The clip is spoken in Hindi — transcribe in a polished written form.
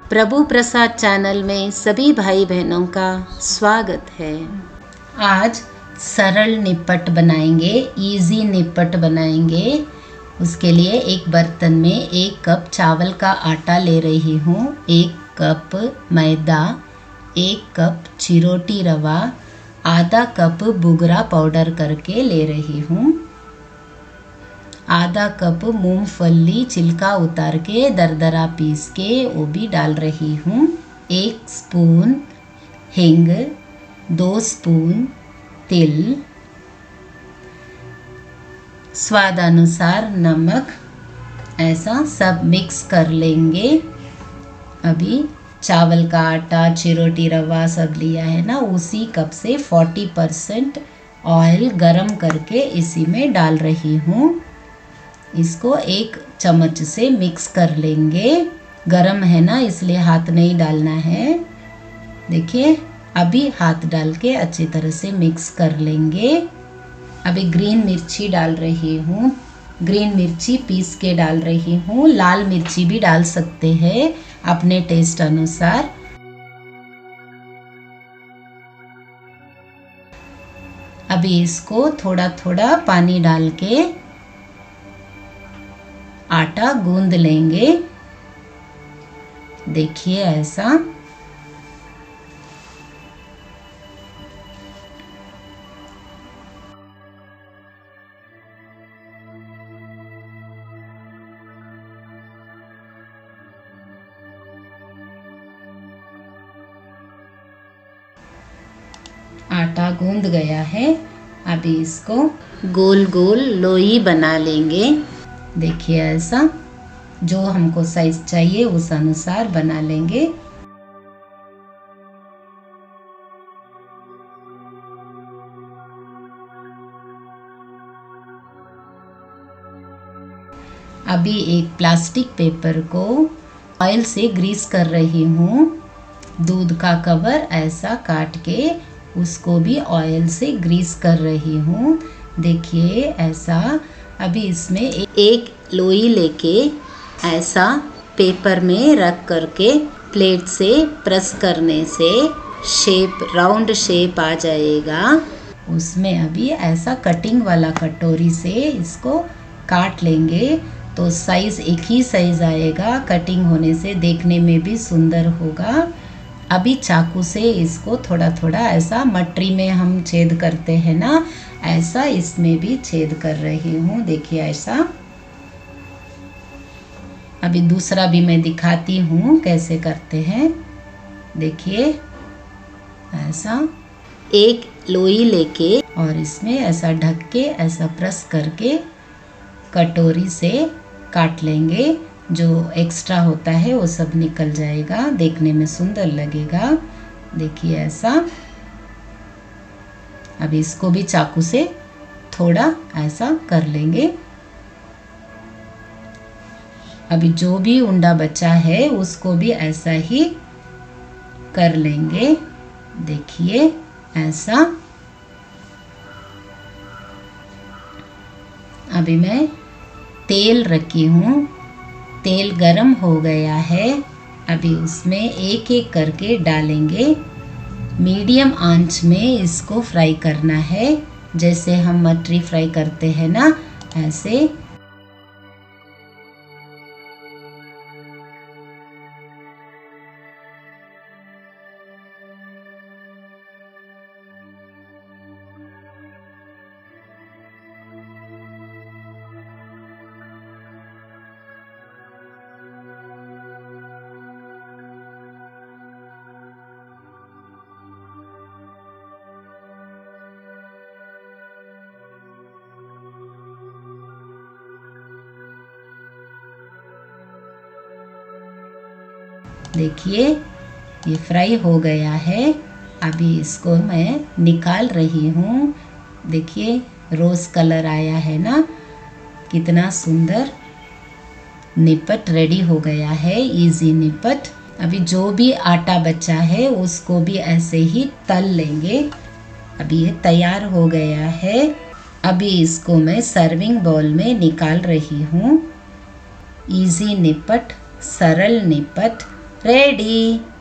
प्रभु प्रसाद चैनल में सभी भाई बहनों का स्वागत है। आज सरल निपट बनाएंगे, इजी निपट बनाएंगे। उसके लिए एक बर्तन में 1 कप चावल का आटा ले रही हूँ, 1 कप मैदा, 1 कप चिरोटी रवा, आधा कप बुगरा पाउडर करके ले रही हूँ, आधा कप मूंगफली छिलका उतार के दरदरा पीस के वो भी डाल रही हूँ, 1 स्पून हींग, 2 स्पून तिल, स्वादानुसार नमक, ऐसा सब मिक्स कर लेंगे। अभी चावल का आटा, चिरोटी रवा सब लिया है ना, उसी कप से 40% ऑयल गरम करके इसी में डाल रही हूँ। इसको 1 चम्मच से मिक्स कर लेंगे। गरम है ना, इसलिए हाथ नहीं डालना है। देखिए, अभी हाथ डाल के अच्छी तरह से मिक्स कर लेंगे। अभी ग्रीन मिर्ची डाल रही हूँ, ग्रीन मिर्ची पीस के डाल रही हूँ। लाल मिर्ची भी डाल सकते हैं अपने टेस्ट अनुसार। अभी इसको थोड़ा थोड़ा पानी डाल के आटा गूंद लेंगे। देखिए ऐसा। आटा गूंद गया है। अभी इसको गोल गोल लोई बना लेंगे। देखिए ऐसा, जो हमको साइज चाहिए उस अनुसार बना लेंगे। अभी एक प्लास्टिक पेपर को ऑयल से ग्रीस कर रही हूँ। दूध का कवर ऐसा काट के उसको भी ऑयल से ग्रीस कर रही हूँ। देखिए ऐसा। अभी इसमें एक लोई लेके ऐसा पेपर में रख करके प्लेट से प्रेस करने से शेप, राउंड शेप आ जाएगा। उसमें अभी ऐसा कटिंग वाला कटोरी से इसको काट लेंगे तो साइज एक ही साइज आएगा। कटिंग होने से देखने में भी सुंदर होगा। अभी चाकू से इसको थोड़ा थोड़ा ऐसा मटरी में हम छेद करते हैं ना, ऐसा इसमें भी छेद कर रही हूँ। देखिए ऐसा। अभी दूसरा भी मैं दिखाती हूँ कैसे करते हैं। देखिए ऐसा। एक लोई लेके और इसमें ऐसा ढक के ऐसा प्रेस करके कटोरी से काट लेंगे। जो एक्स्ट्रा होता है वो सब निकल जाएगा, देखने में सुंदर लगेगा। देखिए ऐसा। अभी इसको भी चाकू से थोड़ा ऐसा कर लेंगे। अभी जो भी उंडा बचा है उसको भी ऐसा ही कर लेंगे। देखिए ऐसा। अभी मैं तेल रखी हूँ, तेल गरम हो गया है। अभी उसमें एक एक करके डालेंगे। मीडियम आंच में इसको फ्राई करना है, जैसे हम मटरी फ्राई करते हैं ना, ऐसे। देखिए ये फ्राई हो गया है। अभी इसको मैं निकाल रही हूँ। देखिए रोज कलर आया है ना, कितना सुंदर निपट रेडी हो गया है, इजी निपट। अभी जो भी आटा बचा है उसको भी ऐसे ही तल लेंगे। अभी ये तैयार हो गया है। अभी इसको मैं सर्विंग बाउल में निकाल रही हूँ। इजी निपट, सरल निपट रेडी।